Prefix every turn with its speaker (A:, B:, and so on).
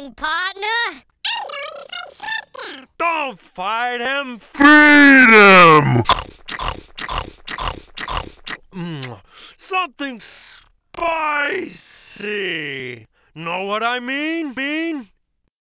A: doing, partner?
B: Don't fight him! Feed him! Something spicy! Know what I mean?